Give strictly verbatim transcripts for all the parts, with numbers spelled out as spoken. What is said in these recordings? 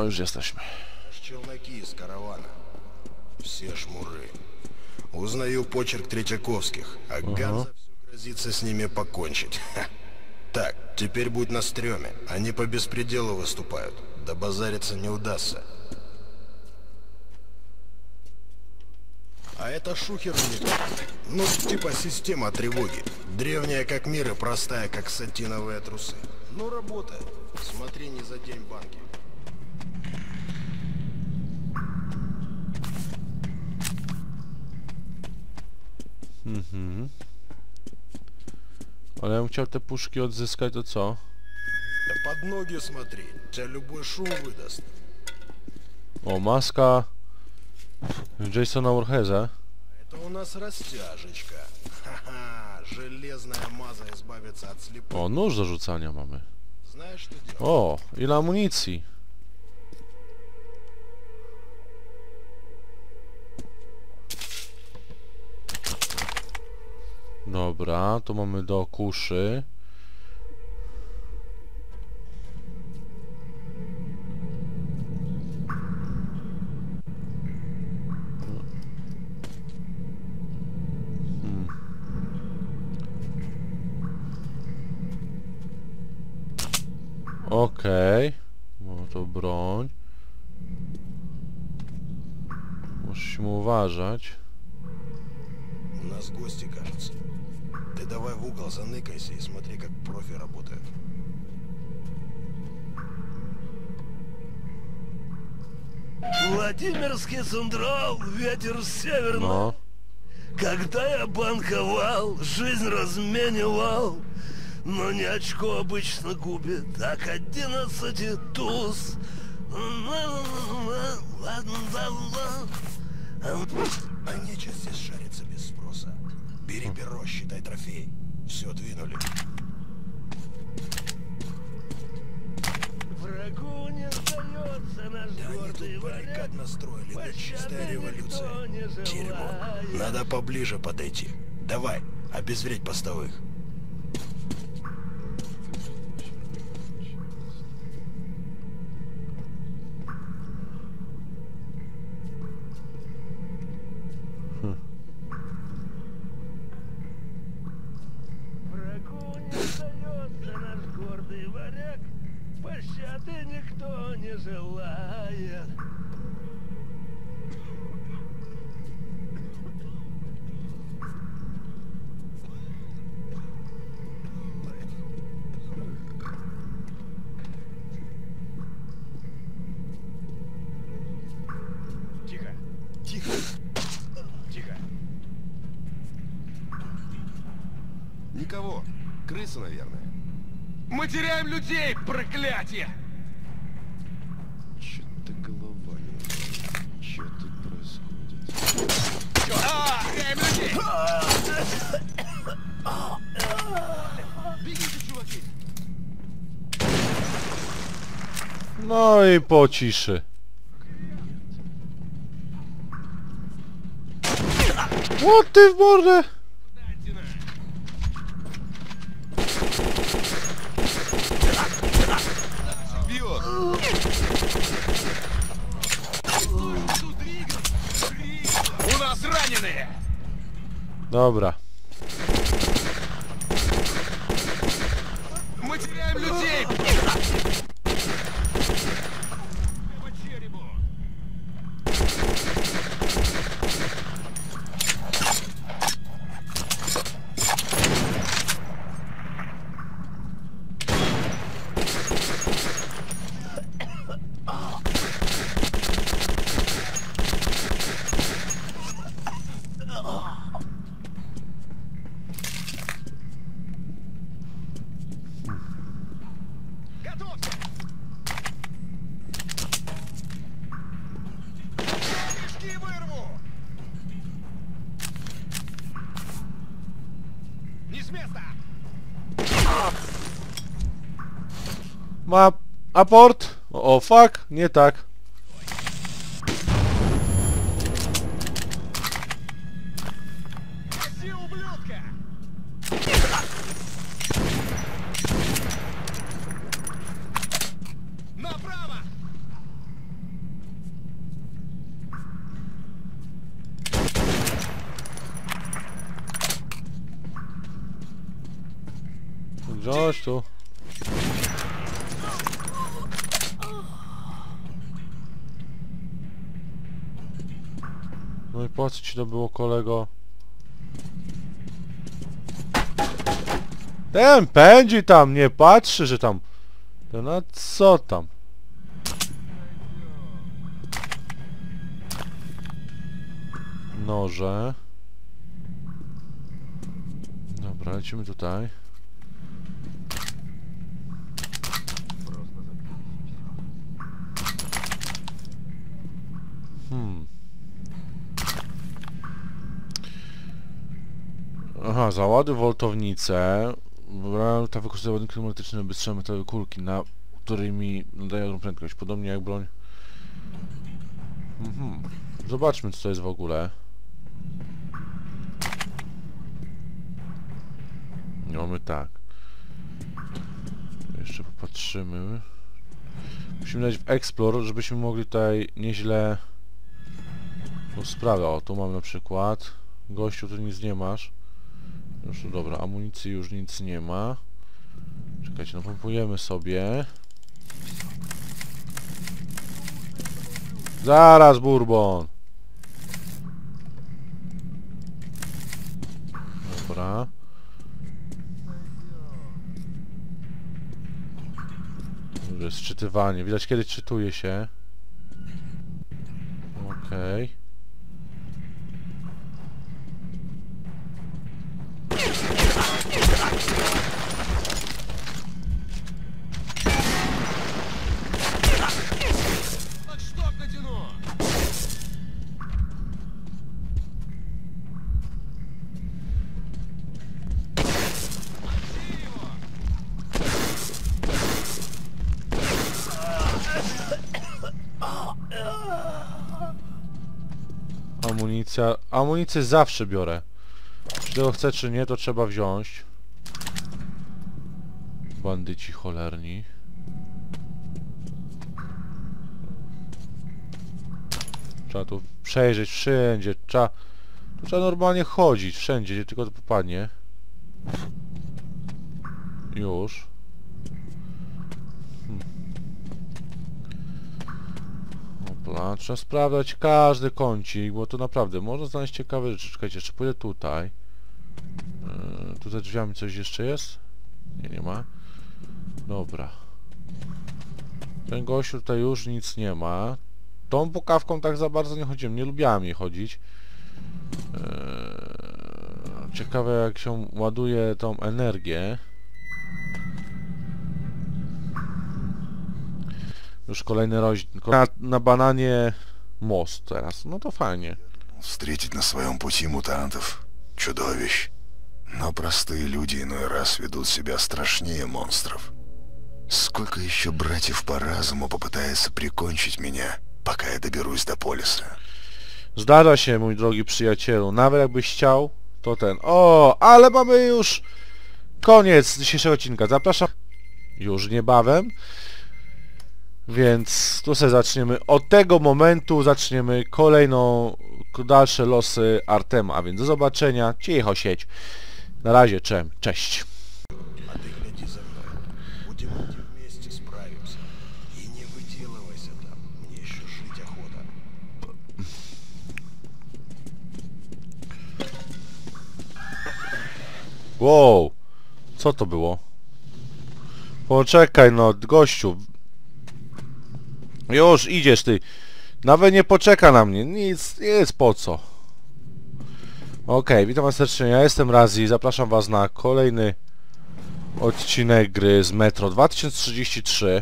już jesteśmy. Челноки из каравана. Все шмуры. Узнаю почерк Третьяковских, а Ага. Ганза все грозится с ними покончить. Ха. Так, теперь будь на стреме. Они по беспределу выступают. Добазариться не удастся. А это шухер у них. Ну, типа система тревоги. Древняя как мир и простая как сатиновые трусы. Ну, работает. Смотри, не задень банки. Mhm. Ale ja bym chciał te puszki odzyskać, to co? Да под ноги смотри. Тебя любой шум выдаст. O, maska Jasona Voorheesa. Это у нас растяжечка. Ха-ха, железная маза избавится от слепых. O, nóż do rzucania mamy. Знаешь, что делать? O, ile amunicji. Dobra, tu mamy do kuszy. Hmm. Okej. No to broń. Musimy uważać. У нас гости, кажется. Ты давай в угол заныкайся и смотри, как профи работают. Владимирский централ, ветер северный. No. Когда я банковал, жизнь разменивал. Но не очко обычно губит, так одиннадцати туз. А нечего здесь шариться без спроса. Бери перо, считай трофей. Все, двинули. Врагу не сдается наш Да они гордый тут варяг. баррикад настроили, да чистая Пощады революция. никто не Дерьмо. желает. Надо поближе подойти. Давай, обезвредь постовых. Врагу не сдается наш гордый варяг. Пощады никто не желает. Тихо. Тихо. Тихо. Никого. Крыса, наверное. Мы теряем людей, проклятие! Чё-то голова не устроит. Чё тут происходит? А, теряем людей! Бегите, чуваки! No i po ciszy. O ty w mordę! Бьет! У нас раненые! Dobra. Мы теряем людей! По черепу! Готовься! Кишки вырву! Не с места! Ma aport? O, fuck, nie tak. Гаси, ублюдка! Направо! Chodź tu. No i po co ci to było, kolego? Ten pędzi tam, nie patrzy, że tam... No co tam? Noże. Dobra, lecimy tutaj. Hmm. Aha, załaduj woltownicę. Ta wykorzystuje ładunki pneumatyczne, by strzelać metalowe kulki, na którymi nadają prędkość. Podobnie jak broń. Mhm. Zobaczmy, co to jest w ogóle. Mamy tak. Jeszcze popatrzymy. Musimy dać w Explore, żebyśmy mogli tutaj nieźle tą sprawę. O, tu mamy na przykład. Gościu, tu nic nie masz. Już tu dobra, amunicji już nic nie ma. Czekajcie, no pompujemy sobie. Zaraz, Bourbon! Dobra. Już jest czytywanie. Widać, kiedy czytuje się. Okej. Okay. Так что натяну? Amunicja. Amunicję zawsze biorę. Czy tego chcę, czy nie, to trzeba wziąć. Bandyci cholerni. Trzeba tu przejrzeć wszędzie. Trzeba, tu trzeba normalnie chodzić wszędzie, gdzie tylko to popadnie. Już. Hmm. Opla, trzeba sprawdzać każdy kącik, bo to naprawdę można znaleźć ciekawe rzeczy. Czekajcie, jeszcze pójdę tutaj. Yy, tu za drzwiami coś jeszcze jest? Nie, nie ma. Dobra. Ten gościu tutaj już nic nie ma. Tą pukawką tak za bardzo nie chodziłem. Nie lubiałem jej chodzić. Eee, ciekawe, jak się ładuje tą energię. Już kolejny rozdział. Na, na bananie most teraz. No to fajnie. Встретить на своем пути мутантов, чудовищ. Но простые люди иной раз ведут себя страшнее монстров. Сколько еще братьев по разуму попытается прикончить меня, пока я доберусь до полиса? Zdarza się, mój drogi przyjacielu. Nawet jakbyś chciał, to ten... O, ale mamy już koniec dzisiejszego odcinka. Zapraszam już niebawem. Więc tu sobie zaczniemy. Od tego momentu zaczniemy kolejną, dalsze losy Artema. A więc do zobaczenia. Cicho sieć. Na razie, czem. Cześć. А ты гляди за мной. Будем идти вместе, справимся. И не выделывайся там. Мне еще жить охота. Wow. Co to było? Poczekaj no, gościu. Już idziesz ty. Nawet nie poczeka na mnie. Nic, nic po co. Okej, okay, witam was serdecznie. Ja jestem Razi. Zapraszam was na kolejny odcinek gry z Metro dwa tysiące trzydzieści trzy.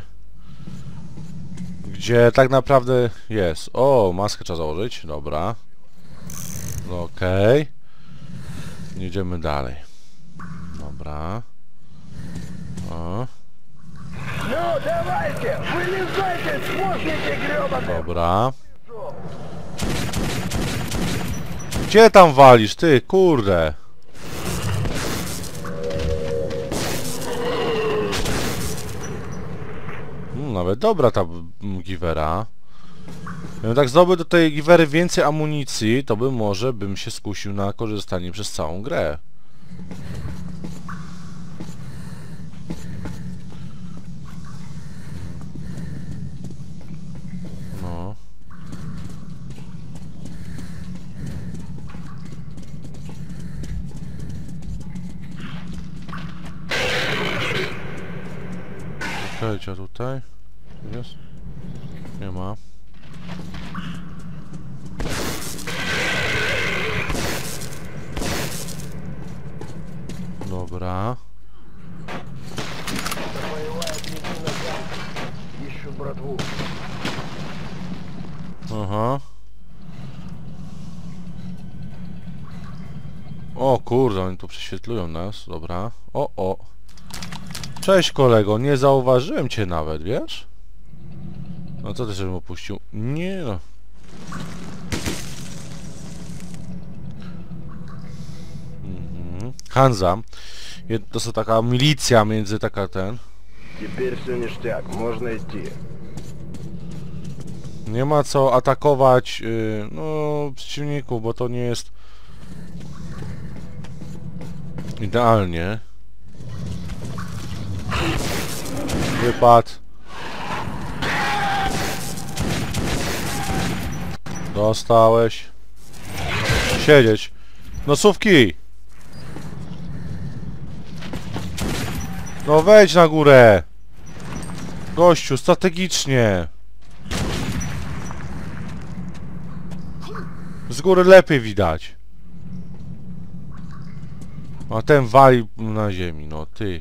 Gdzie tak naprawdę jest. O, maskę trzeba założyć. Dobra. Okej. Okay. Jedziemy dalej. Dobra. O. Ну, давайте, вылезайте, смощники гребаные! Dobra. Gdzie tam walisz, ty, kurde? Hmm, nawet dobra ta giwera. Gdybym tak zdobył do tej giwery więcej amunicji, to bym może bym się skusił na korzystanie przez całą grę. Czekajcie, tutaj jest? Nie ma. Dobra. Ищу братву. Aha. O kurde, oni tu prześwietlują nas. Dobra. O, o. Cześć kolego, nie zauważyłem cię nawet, wiesz? No co ty żebym opuścił? Nie no. Mhm. Hansa. Jed- To są taka milicja między taka ten. Теперь все ништяк, можно идти. Nie ma co atakować yy, no przeciwników, bo to nie jest idealnie. Wypad. Dostałeś. Siedzieć. Nosówki. No wejdź na górę. Gościu, strategicznie. Z góry lepiej widać. A ten wali na ziemi, no ty.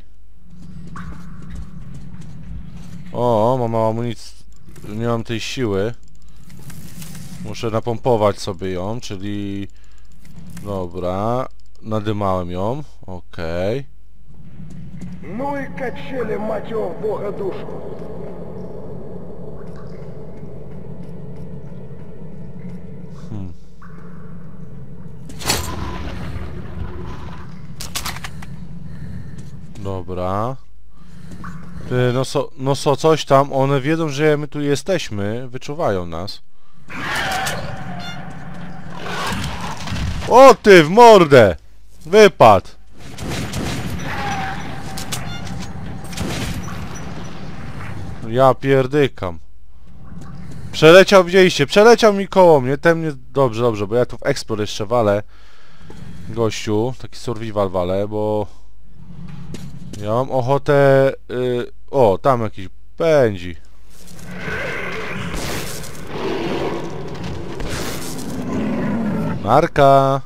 O, mam mało amunicji. Nie mam tej siły. Muszę napompować sobie ją, czyli... Dobra. Nadymałem ją. Okej. Okay. Ну и качели, мать его, в бога душу. Hmm. Dobra. Ty, no so, no so, coś tam, one wiedzą, że my tu jesteśmy, wyczuwają nas. O ty, w mordę! Wypadł! Ja pierdykam. Przeleciał, widzieliście, przeleciał mi koło mnie, ten mnie... Dobrze, dobrze, bo ja tu w Explore jeszcze walę. Gościu, taki survival walę, bo... Ja mam ochotę... Yy... O, tam jakiś pędzi. Narka.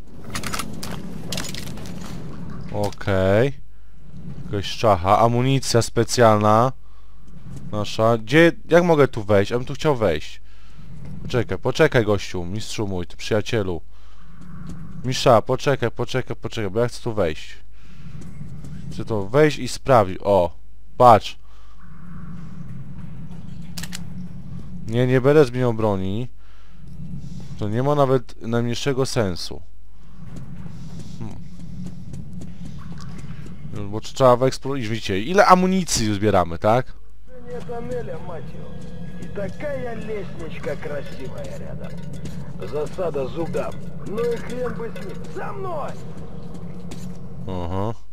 Okej. Okay. Jakaś czacha. Amunicja specjalna. Nasza. Gdzie... Jak mogę tu wejść? Ja bym tu chciał wejść. Poczekaj, poczekaj gościu. Mistrzu mój, ty przyjacielu. Misza, poczekaj, poczekaj, poczekaj, bo ja chcę tu wejść. Chcę to wejść i sprawdzić. O, patrz. Nie, nie będę zmieniał broni. To nie ma nawet najmniejszego sensu. Hmm. Bo trzeba wyeksplorować. Widzicie, ile amunicji zbieramy, tak? Не тоннеля, мать его. И такая лестничка красивая рядом. Засада зубам. Ну и хрен бы с ним. За мной! Aha.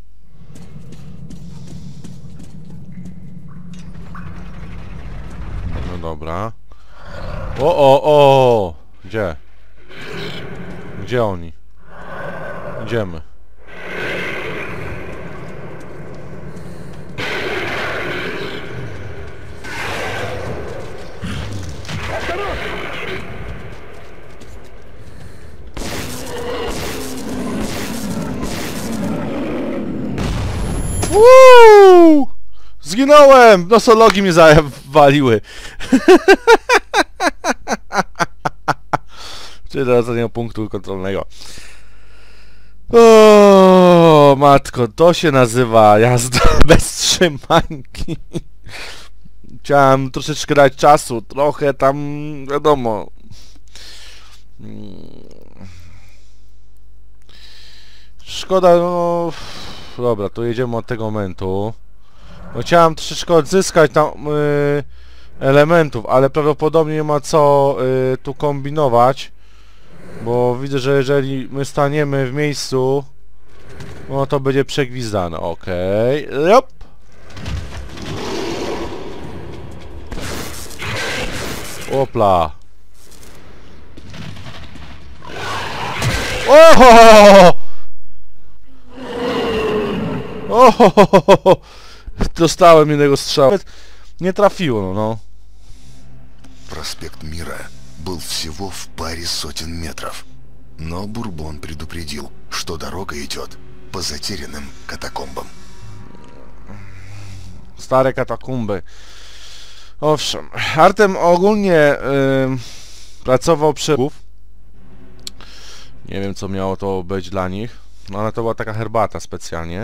No dobra. O, o, o! Gdzie? Gdzie oni? Idziemy. Uuu! Zginąłem! Nosologi mnie zawaliły. Czyli teraz nie mam punktu kontrolnego. O, matko, to się nazywa jazda bez trzymanki. Chciałem troszeczkę dać czasu, trochę tam, wiadomo. Szkoda, no... Dobra, to jedziemy od tego momentu. No, chciałem troszeczkę odzyskać tam yy, elementów, ale prawdopodobnie nie ma co yy, tu kombinować. Bo widzę, że jeżeli my staniemy w miejscu, no to będzie przegwizdane. Okej. Okay. Jop. Opla. Oho! Oho! Dostałem jednego strzału. Nie trafiło, no, no. Проспект Мира был всего в паре сотен метров. Но Бурбон предупредил, что дорога идет по затерянным катакомбам. Stare katakumby. Owszem, Artem ogólnie yy, pracował przy... Nie wiem, co miało to być dla nich, no ale to była taka herbata specjalnie.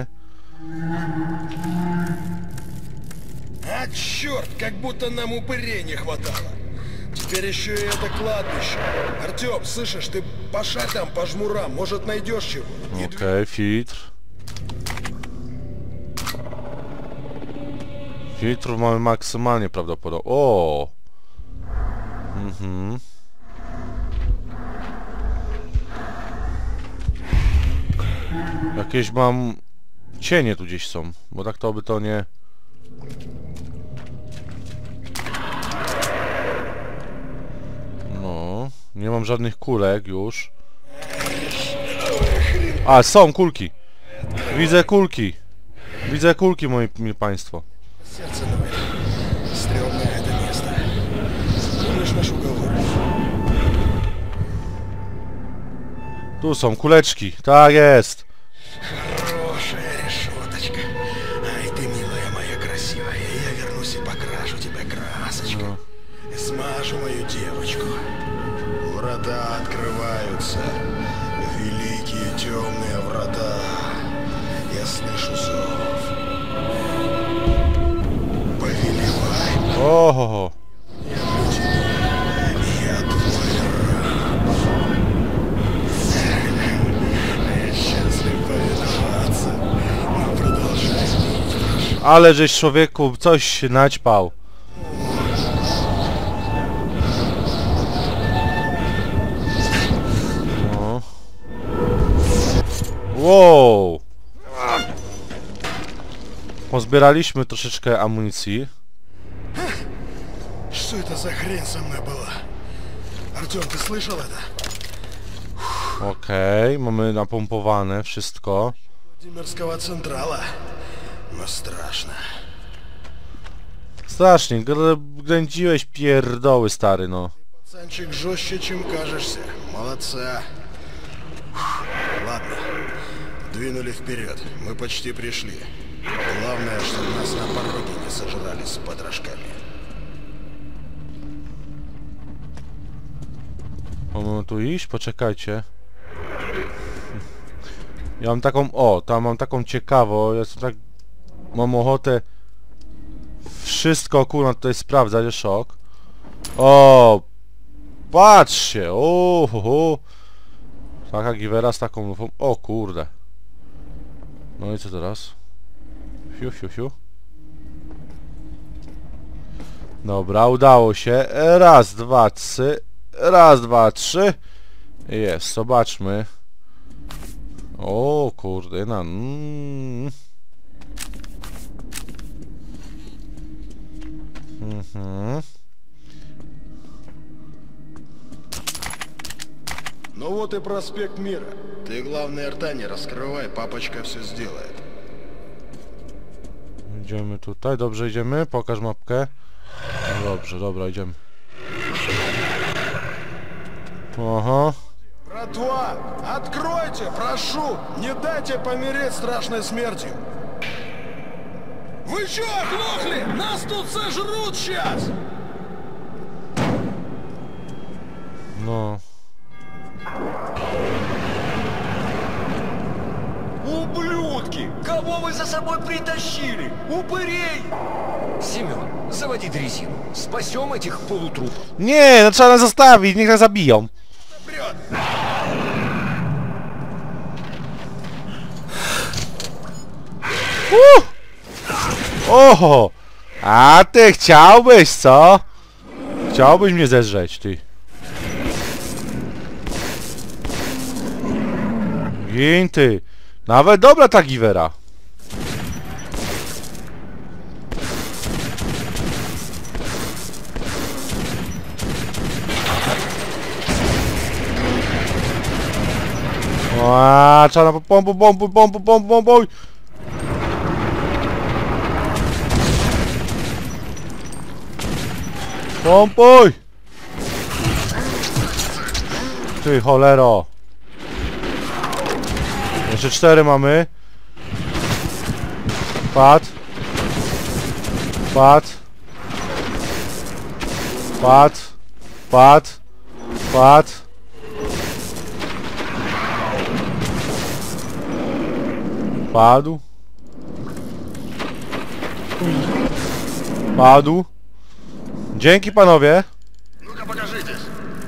А, черт, как будто нам упырей не хватало. Теперь еще и это кладбище. Артем, слышишь, ты пошарь там по жмурам, может найдешь чего. Не Okej, filtr. Filtrów mamy maksymalnie prawdopodobnie. O! Mhm. Jakieś mam... cienie tu gdzieś są, bo tak to by to nie... No... Nie mam żadnych kulek już. A, są kulki! Widzę kulki! Widzę kulki, moi mili państwo. Сердце ноет. Стрёмное это место. Помнишь наш уговор? Tu są kuleczki, tak jest! Хорошая решеточка. Ай ты, милая моя красивая, я вернусь и покрашу тебя красочкой. И смажу мою девочку. Врата открываются. Великие темные врата. Я слышу зов. Повелевай. Ohoho! Я твой раб. Я счастлив повиноваться. Но продолжай. Ale żeś człowieku coś się naćpał. No. Wow! Pozbieraliśmy troszeczkę amunicji. Что это за хрень со мной была? Артем, ты слышал это? Okej, mamy napompowane wszystko. Владимирского Централа. Но страшно. Strasznie, gr ględziłeś pierdoły, stary, no. Пацанчик жестче, чем кажешься. Молодца. Ладно. Двинули вперед. Мы почти пришли. Главное, чтобы нас на пороге не сожрали с потрошками. Mamy tu iść? Poczekajcie. Ja mam taką... O, tam mam taką ciekawą, ja jestem tak... Mam ochotę... Wszystko, kurwa, tutaj sprawdzać, jest szok. O, patrzcie! O, ho, ho. Taka giwera z taką lufą. O kurde. No i co teraz? Fiu, fiu, fiu. Dobra, udało się. Raz, dwa, trzy. Raz, dwa, trzy. Jest, zobaczmy. O kurde, na... Mm. Mhm. Ну вот и проспект Мира. Ты, главное, рта не раскрывай, папочка все сделает. Idziemy tutaj, dobrze idziemy, pokaż mapkę. No dobrze, dobra, idziemy. Aha. Братва, откройте, прошу! Не дайте помереть страшной смертью! Вы чё, оглохли? Нас тут сожрут сейчас! No. Ублюдки! Кого вы за собой притащили? Упырей! Семен, заводи дрезину. Спасем этих полутрупов. Nie, no trzeba nas zostawić, niech nas zabiją. Вперед! Uh! Oho! A ty chciałbyś, co? Chciałbyś mnie zeżreć, ty. Gin, ty. Nawet dobra ta giwera. Aaaa, trzeba na pompu, pompu, pompu, pompu, pompu. Pompuj! Ty cholero! Jeszcze cztery mamy. Pad. Pad. Pad. Pad. Pad. Padł. Padł. Dzięki panowie. Ну-ка, покажитесь.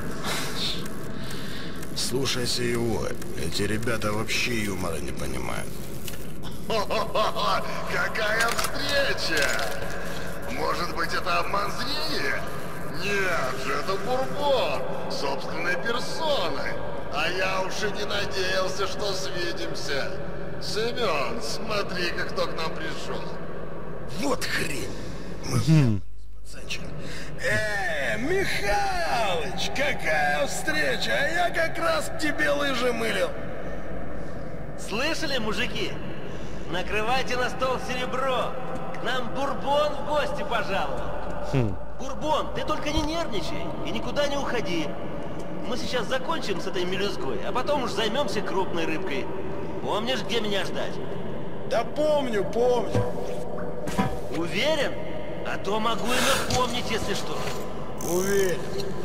Слушайся его. Эти ребята вообще юмора не понимают. Хо-хо-хо! Какая встреча! Может быть, это обман зрения? Нет же, это Бурбон, собственной персоной. А я уж и не надеялся, что свидимся. Семен, смотри-ка, кто к нам пришел. Вот хрень. Мы пацанчик. Э, Михалыч, какая встреча! А я как раз к тебе лыжи мылил. Слышали, мужики? Накрывайте на стол серебро. К нам Бурбон в гости пожаловал. Бурбон, ты только не нервничай и никуда не уходи. Мы сейчас закончим с этой мелюзгой, а потом уж займемся крупной рыбкой. Помнишь, где меня ждать? Да помню, помню. Уверен? А то могу и напомнить, если что. Уверен.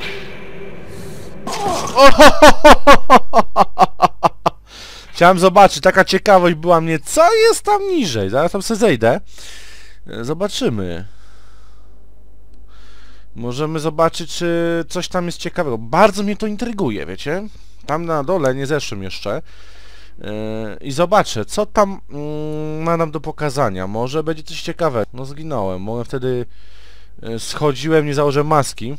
Chciałem zobaczyć, taka ciekawość była mnie, co jest tam niżej. Zaraz tam sobie zejdę. Zobaczymy. Możemy zobaczyć, czy coś tam jest ciekawego. Bardzo mnie to intryguje, wiecie? Tam na dole, nie zeszłem jeszcze. Yy, I zobaczę, co tam yy, ma nam do pokazania. Może będzie coś ciekawego. No zginąłem. Mogłem wtedy... Yy, schodziłem, nie założę maski.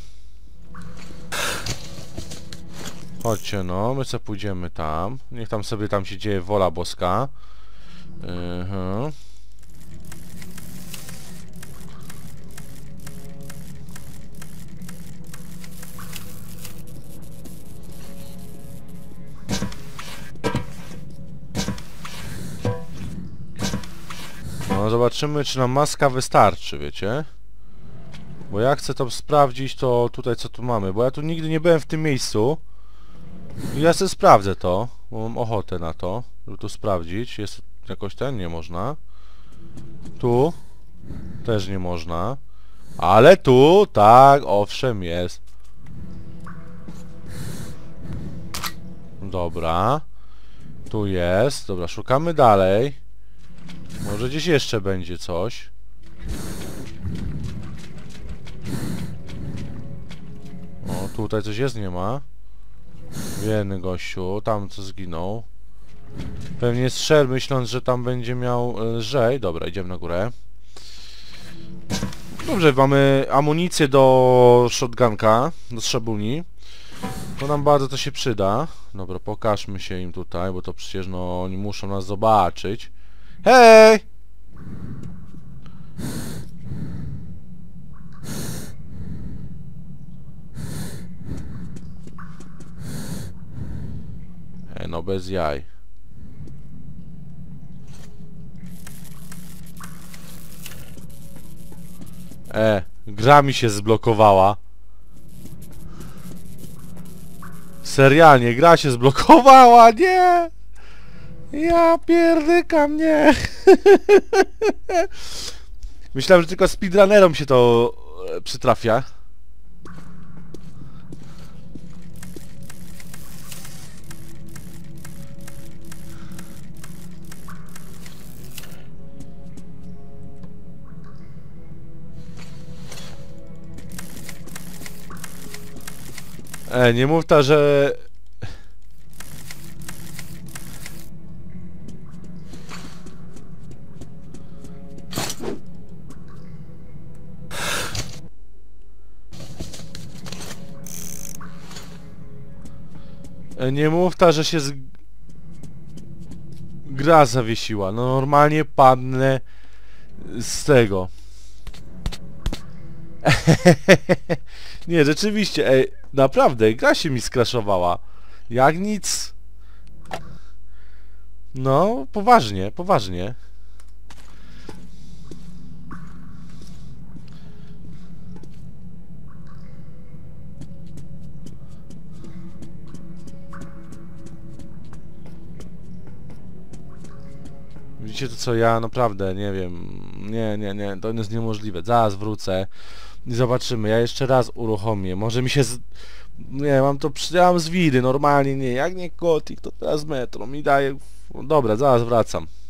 Chodźcie no, my sobie pójdziemy tam. Niech tam sobie tam się dzieje wola boska. Yy. No zobaczymy, czy nam maska wystarczy, wiecie? Bo ja chcę to sprawdzić, to tutaj co tu mamy, bo ja tu nigdy nie byłem w tym miejscu. I ja sobie sprawdzę to, bo mam ochotę na to, żeby tu sprawdzić. Jest jakoś ten, nie można. Tu też nie można. Ale tu, tak, owszem jest. Dobra. Tu jest, dobra, szukamy dalej. Może gdzieś jeszcze będzie coś. O, tutaj coś jest, nie ma. Biedny gościu, tam co zginął. Pewnie strzel, myśląc, że tam będzie miał lżej. Dobra, idziemy na górę. Dobrze, mamy amunicję do shotgunka, do strzebuni. To nam bardzo to się przyda. Dobra, pokażmy się im tutaj, bo to przecież no oni muszą nas zobaczyć. Hej! E, no bez jaj. E, gra mi się zblokowała. Serialnie, gra się zblokowała, nie! Ja pierdykam, nie! Myślałem, że tylko speedrunnerom się to e, przytrafia. E, nie mów ta, że... E, nie mów ta, że się z... gra zawiesiła. No normalnie padnę z tego. Nie, rzeczywiście, ej, naprawdę, gra się mi skraszowała. Jak nic. No, poważnie, poważnie. Widzicie to co ja naprawdę nie wiem. Nie, nie, nie, to jest niemożliwe. Zaraz wrócę i zobaczymy. Ja jeszcze raz uruchomię. Może mi się z... Nie, mam to ja mam z widy, normalnie nie. Jak nie Gothic, to teraz Metro mi daje... Dobra, zaraz wracam.